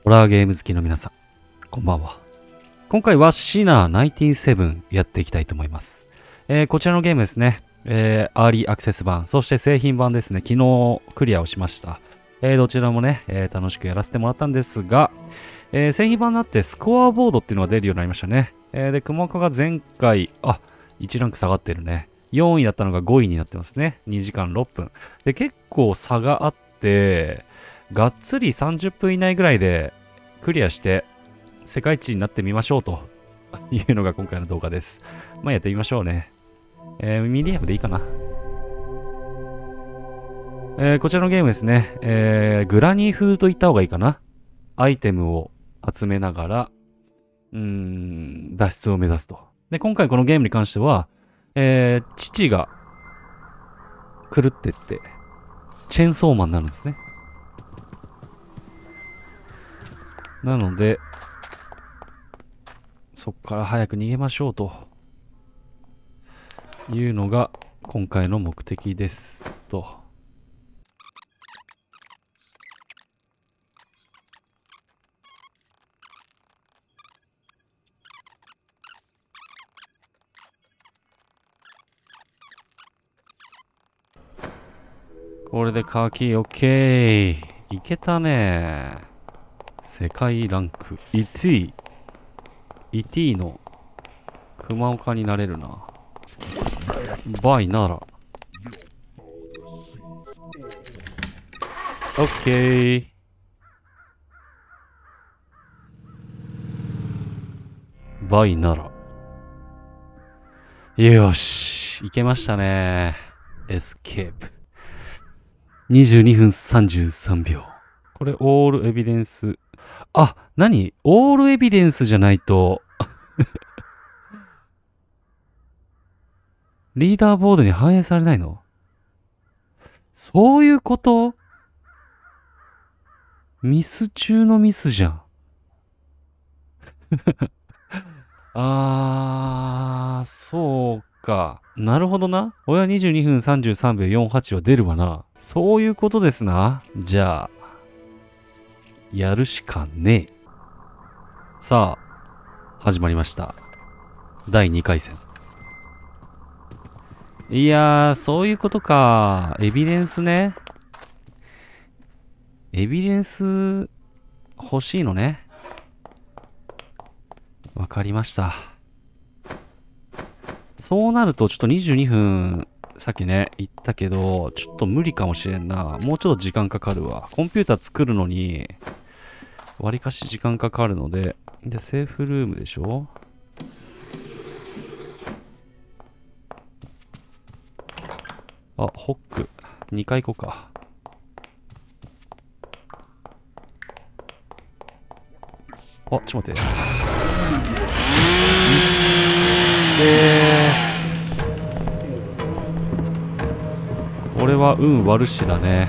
ホラーゲーム好きの皆さん、こんばんは。今回はシナ97やっていきたいと思います。こちらのゲームですね、アーリーアクセス版、そして製品版ですね、昨日クリアをしました。どちらもね、楽しくやらせてもらったんですが、製品版になってスコアボードっていうのが出るようになりましたね。で、熊岡が前回、1ランク下がってるね。4位だったのが5位になってますね。2時間6分。で、結構差があって、がっつり30分以内ぐらいでクリアして世界一になってみましょうというのが今回の動画です。まあやってみましょうね。ミディアムでいいかな。こちらのゲームですね。グラニー風と言った方がいいかな。アイテムを集めながら、脱出を目指すと。で、今回このゲームに関しては、父が狂ってって、チェーンソーマンになるんですね。なので、そっから早く逃げましょうというのが今回の目的ですと。これでカーキー OK。いけたね。世界ランク1位。1位の熊岡になれるな。バイなら。OK。バイなら。よし。いけましたね。エスケープ。22分33秒。これ、オールエビデンス。何オールエビデンスじゃないと、リーダーボードに反映されないの？そういうこと？ミス中のミスじゃん。そうか。なるほどな。俺は22分33秒48は出るわな。そういうことですな。じゃあ、やるしかねえ。さあ、始まりました。第2回戦。いやー、そういうことか。エビデンスね。エビデンス欲しいのね。わかりました。そうなるとちょっと22分、さっきね、言ったけど、ちょっと無理かもしれんな。もうちょっと時間かかるわ。コンピューター作るのに、わりかし時間かかるので。で、セーフルームでしょ？ホック。2回行こうか。ちょっと待って。これは運悪しだね。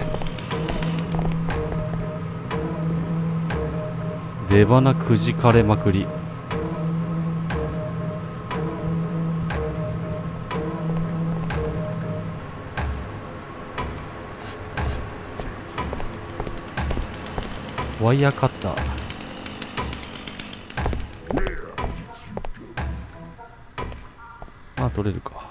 出花くじかれまくり。ワイヤーカッター。取れるか。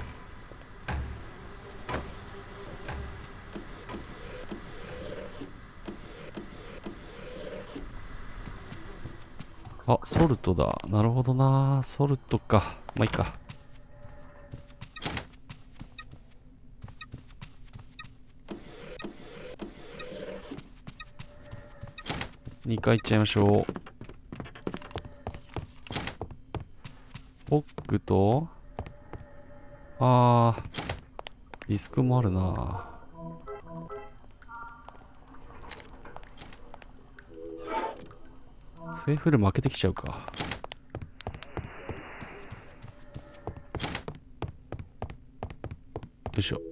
ソルトだ。なるほどな。ソルトか。まあいいか。2回いっちゃいましょう。ホックと、ディスクもあるな。セーフル負けてきちゃうか。よいしょ。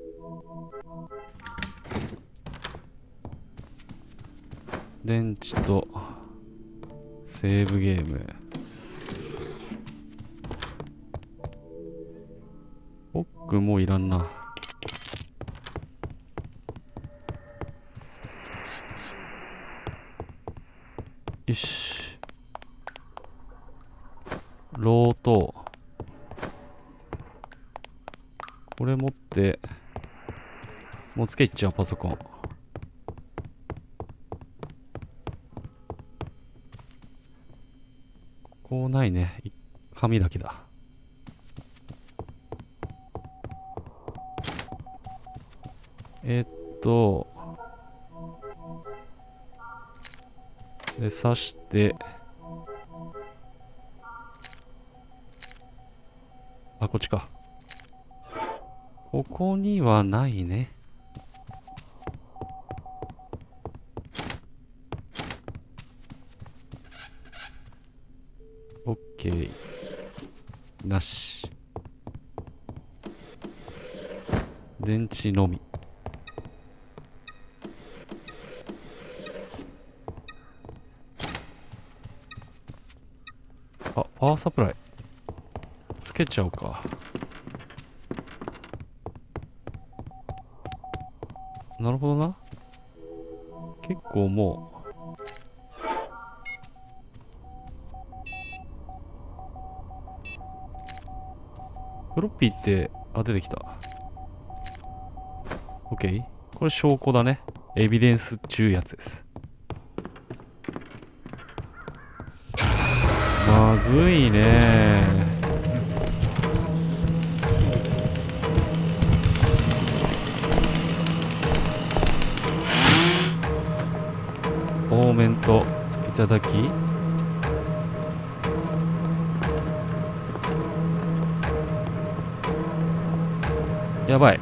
電池とセーブゲーム。ホックもういらんな。 よし。ローと、これ持って、もうつけいっちゃう、パソコン。こうないね。紙だけだ。で、刺して、あ、こっちか。ここにはないね。オッケー。なし。電池のみ。あ、パワーサプライ。つけちゃおうか。なるほどな。結構もう。フロッピーって、あ、出てきた。OK。これ証拠だね。エビデンスっちゅうやつです。まずいね。オーメントいただき。やばい。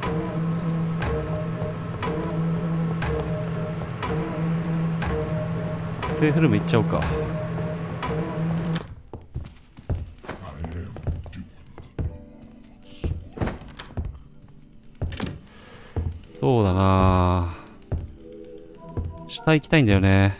セーフルーム行っちゃおうか。そうだな。下行きたいんだよね。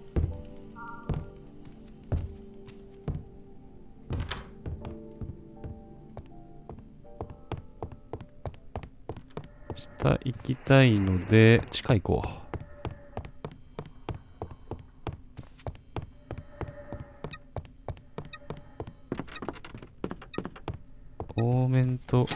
下行きたいので、地下行こう。オーメント。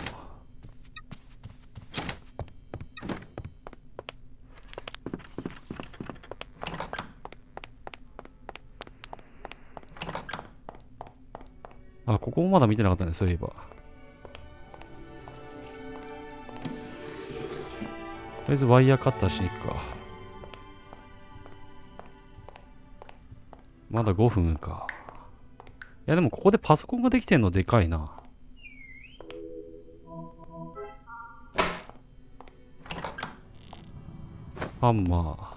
あ、ここもまだ見てなかったね、そういえば。とりあえずワイヤーカッターしに行くか。まだ5分か。いやでもここでパソコンができてんのでかいな。ハンマー。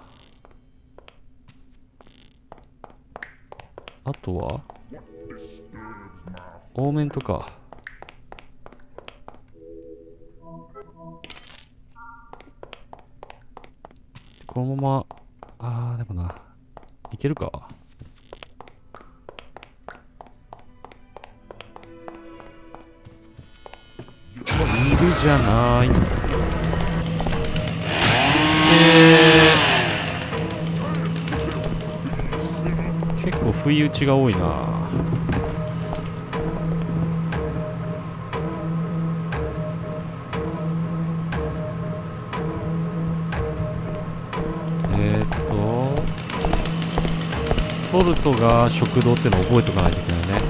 あとはオーメントか。このまま、でもな。いけるか。いるじゃない。結構不意打ちが多いな。ソルトが食堂ってのを覚えておかないといけないね。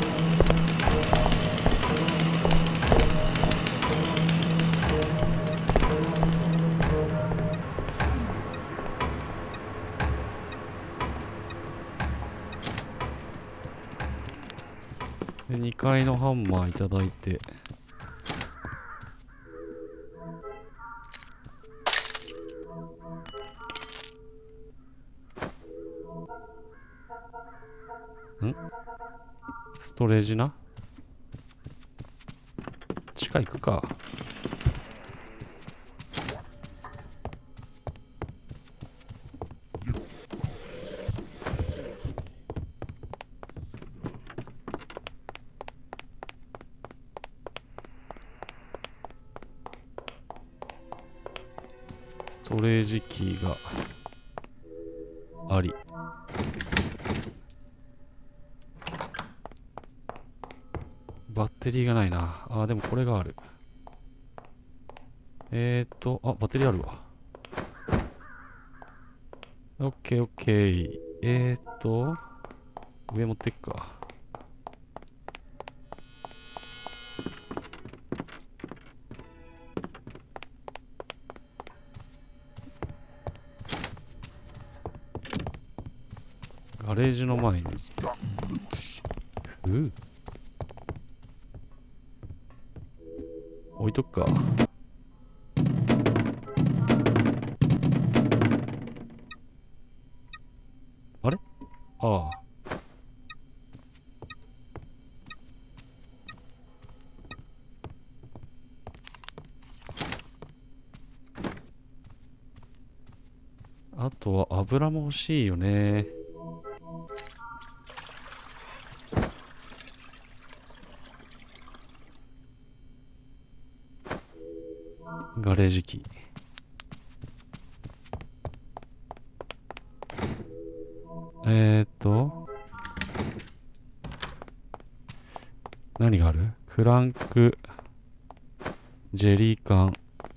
で、2階のハンマーいただいて。ストレージな。地下行くか。ストレージキーがあり。 バッテリーがないな。あ、でもこれがある。バッテリーあるわ。オッケーオッケー。上持っていくか。ガレージの前に。置いとくか。あれ？ああ。あとは油も欲しいよね。ガレージ機。何がある？クランク、ジェリー缶。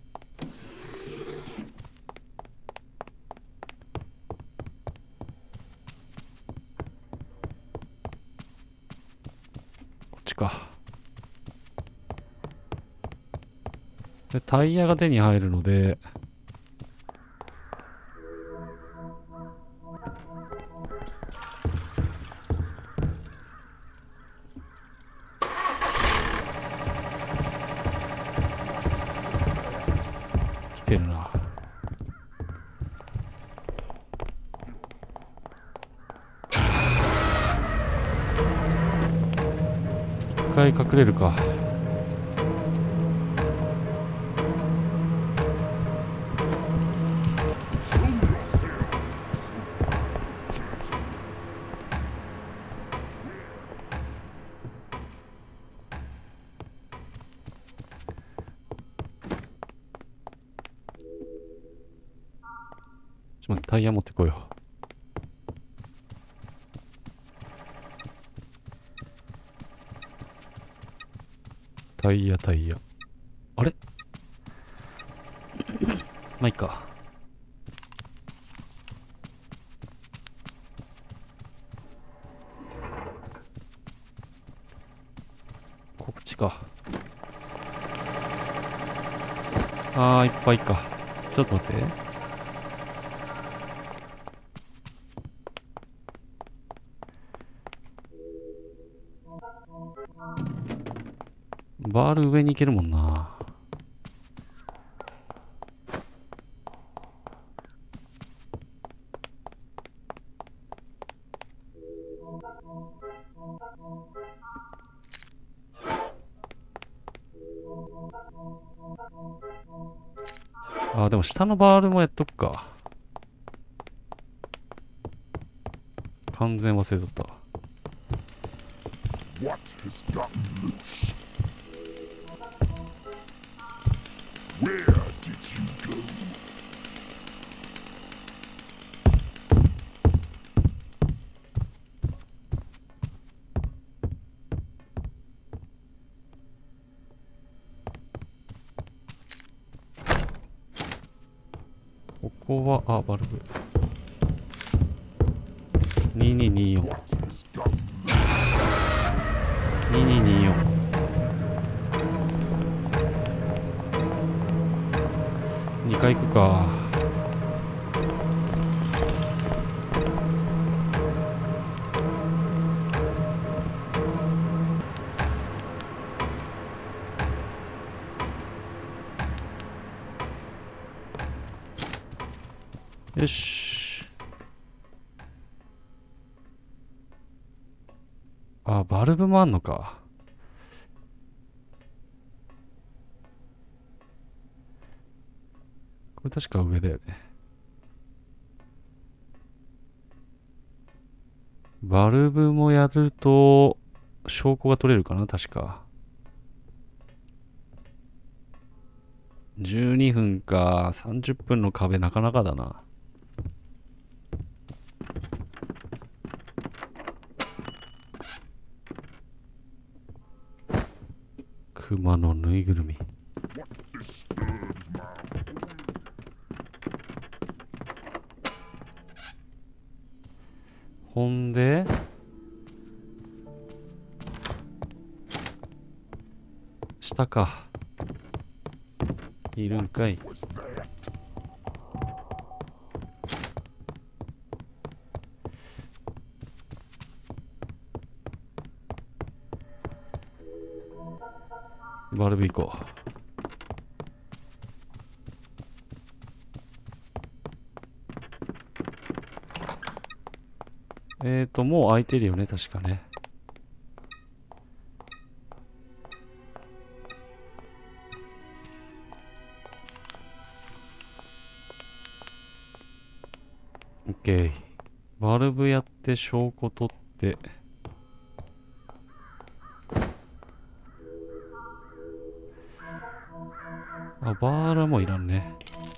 こっちか。で、タイヤが手に入るので、来てるな。一回隠れるか。ちょっと待って、タイヤ持ってこよう。タイヤ。あれ？まあいいか。こっちか。いっぱいか。ちょっと待って。バール上に行けるもんな。でも下のバールもやっとくか。完全忘れとった。What has gotten loose? Where did you go? ここは、バルブ。2224。2224。2回行くか。よし。バルブもあんのか。これ確か上だよね。バルブもやると、証拠が取れるかな確か。12分か。30分の壁なかなかだな。 熊のぬいぐるみ。ほんで下か。いるんかい。バルブ行こう。もう開いてるよね、確かね。オッケー。バルブやって証拠取って。あ、バールはもういらんね。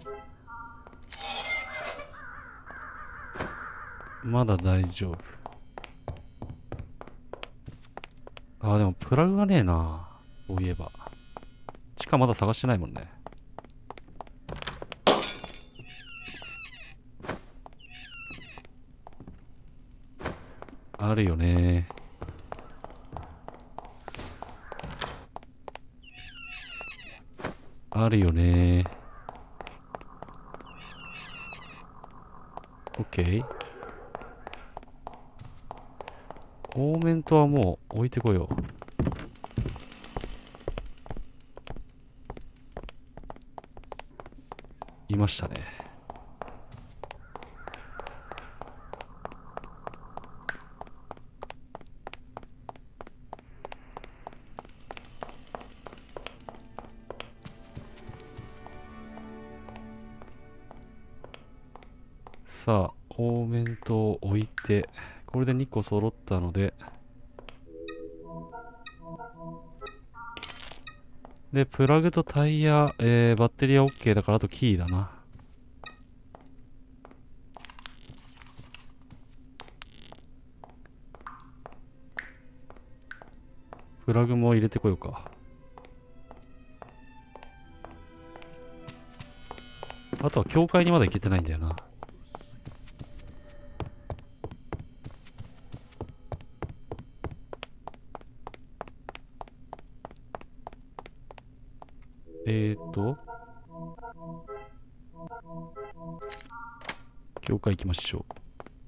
まだ大丈夫。あ、でもプラグがねえな。そういえば。地下まだ探してないもんね。あるよね。あるよね。オッケー。オーメントはもう置いてこよう。いましたね。さあ、オーメントを置いて、これで2個揃ったので、で、プラグとタイヤ、バッテリーは OK だから、あとキーだな。プラグも入れてこようか。あとは教会にまだ行けてないんだよな。教会行きましょう。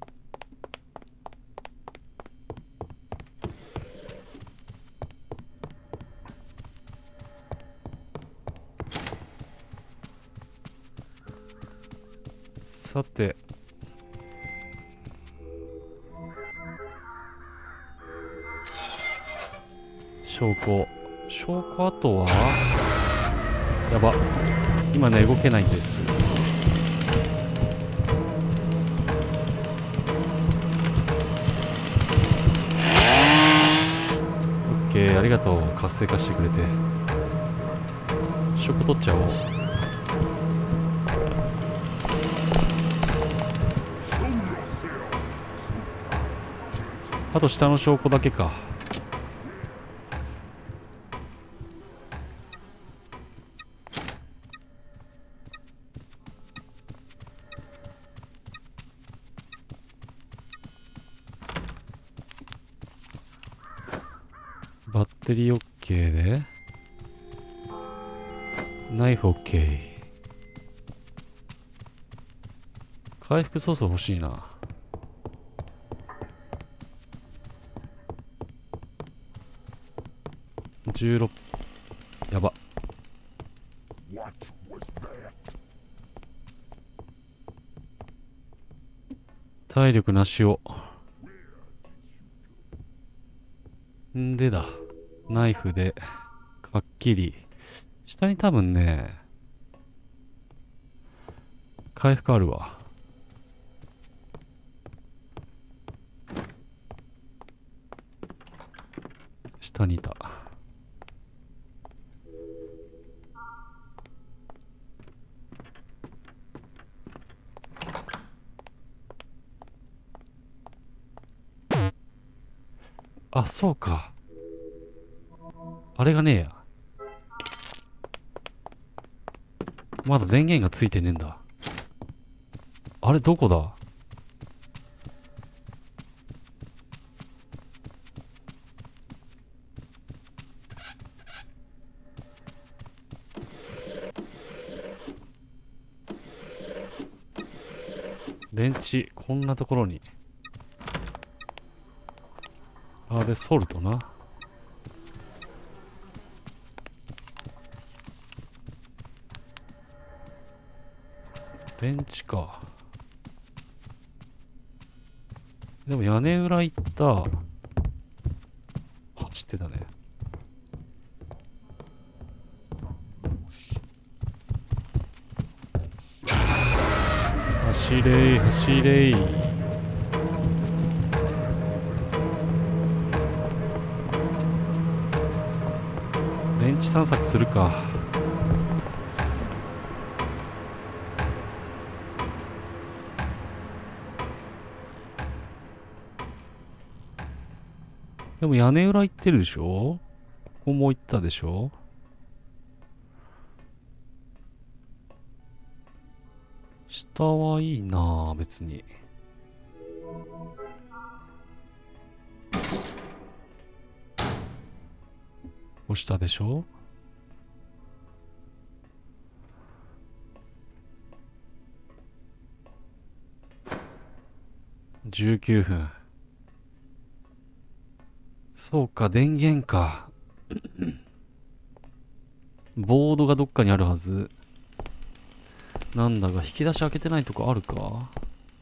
さて、証拠。証拠あとはやば。今ね、動けないんです。オッケー、ありがとう。活性化してくれて。証拠取っちゃおう。あと下の証拠だけか。バッテリー OK で、ナイフ OK。回復ソース欲しいな。16。やば。体力なしを。んでだ。ナイフで、はっきり。下に多分ね、回復あるわ。下にいた。あ、そうか。あれがねえや。 まだ電源がついてねえんだ。あれ、どこだ？電池、こんなところに。あ、で、ソルトな。電池か。でも屋根裏行った。走ってたね。走れい、走れい。電池散策するか。でも屋根裏行ってるでしょ？ここも行ったでしょ？下はいいなぁ、別に。押したでしょ？19分。そうか、電源か。ボードがどっかにあるはず。なんだが、引き出し開けてないとこあるか？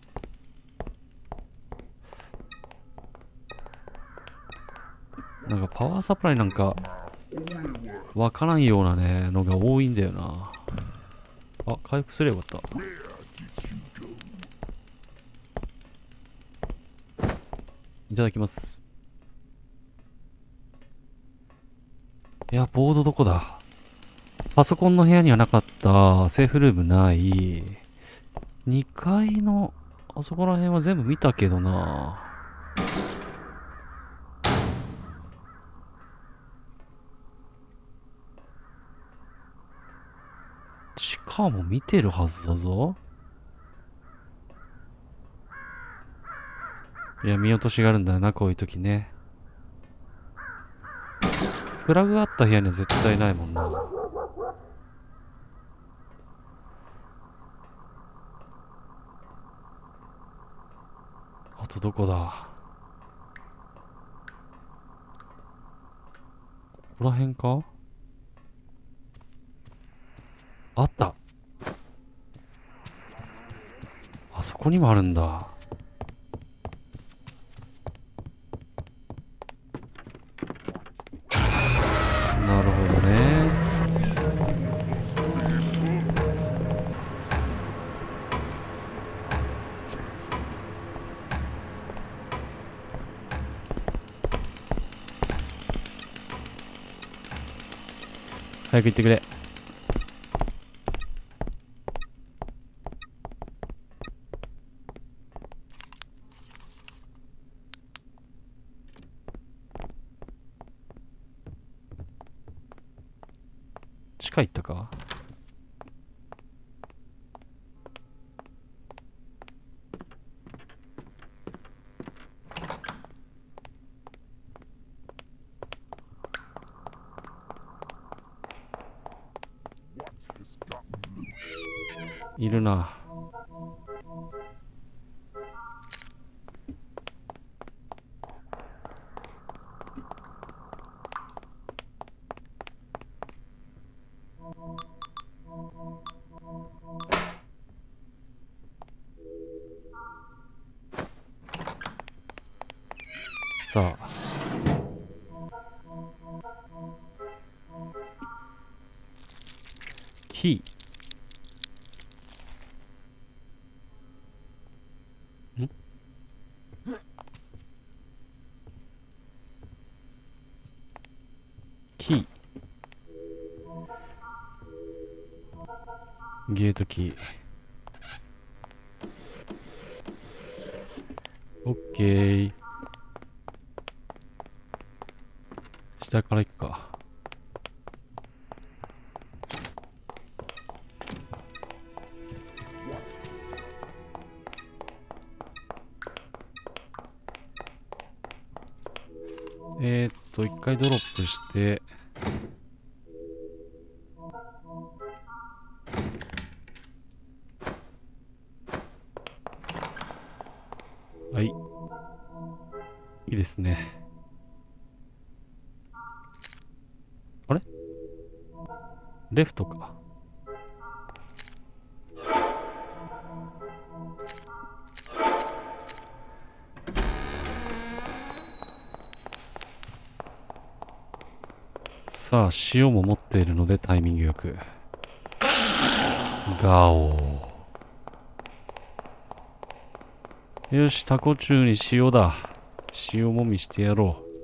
なんかパワーサプライなんか、わからんようなね、のが多いんだよな。あ、回復すればよかった。いただきます。いや、ボードどこだ？パソコンの部屋にはなかった。セーフルームない。2階の、あそこら辺は全部見たけどな。地下も見てるはずだぞ。いや、見落としがあるんだな、こういう時ね。フラグがあった部屋には絶対ないもんな。あとどこだ？ここら辺か？あった。あそこにもあるんだ。なるほどね。早く行ってくれ。地下行ったか？いるな。さあ。キー。キー。ゲートキー。オッケー。下から行くか。 一回ドロップして、はい。いいですね。あれレフトか。さあ、塩も持っているのでタイミングよく。ガオー。よし、タコ中に塩だ。塩もみしてやろう。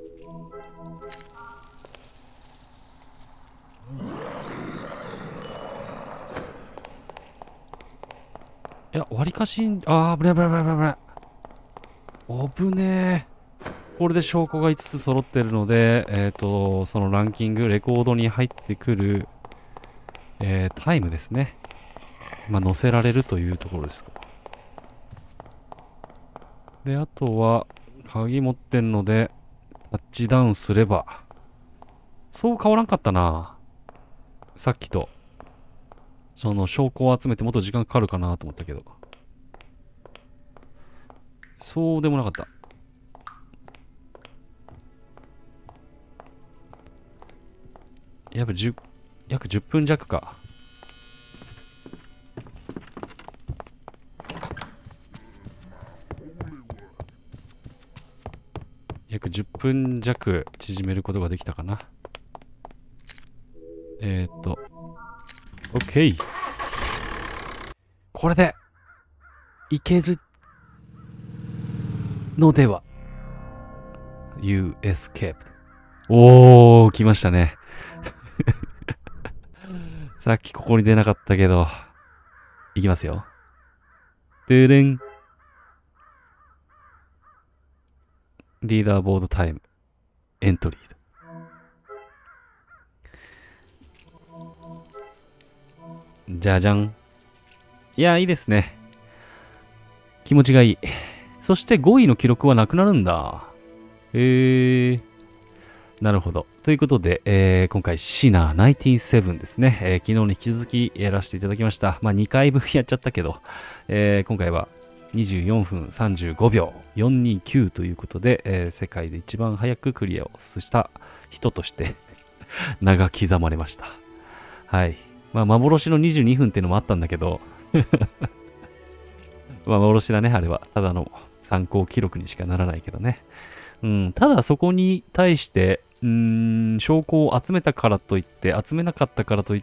いや、わりかし、危ねえ危ねえ危ねえ危ねえ。危ねえ。これで証拠が5つ揃ってるので、そのランキング、レコードに入ってくる、タイムですね。まあ、載せられるというところです。で、あとは、鍵持ってんので、タッチダウンすれば、そう変わらんかったな。さっきと。その証拠を集めてもっと時間かかるかなと思ったけど。そうでもなかった。約10分弱か。約10分弱縮めることができたかな。OK。これで、いけるのでは。You escaped。おー、来ましたね。さっきここに出なかったけど、いきますよ。でれん。リーダーボードタイム。エントリー。じゃじゃん。いや、いいですね。気持ちがいい。そして5位の記録はなくなるんだ。なるほど。ということで、今回シナー197ですね、昨日に引き続きやらせていただきました。まあ2回分やっちゃったけど、今回は24分35秒429ということで、世界で一番早くクリアをした人として名が刻まれました。はい。まあ幻の22分っていうのもあったんだけどまあ幻だね、あれは。ただの参考記録にしかならないけどね。うん、ただそこに対して、証拠を集めたからといって、集めなかったからといって、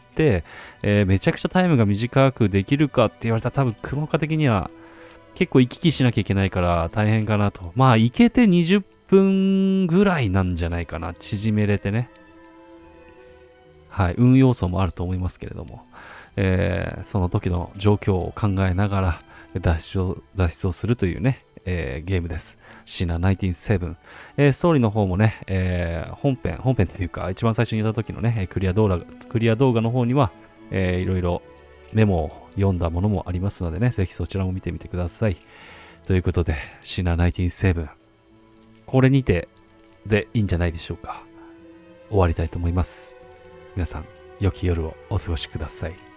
めちゃくちゃタイムが短くできるかって言われたら多分、熊岡的には結構行き来しなきゃいけないから大変かなと。まあ、行けて20分ぐらいなんじゃないかな。縮めれてね。はい、運要素もあると思いますけれども、その時の状況を考えながら脱出をするというね、ゲームです。シナ197。ストーリーの方もね、本編というか、一番最初にやった時のね、クリア動画の方には、いろいろメモを読んだものもありますのでね、ぜひそちらも見てみてください。ということで、シナ197。これにてでいいんじゃないでしょうか。終わりたいと思います。皆さん、良き夜をお過ごしください。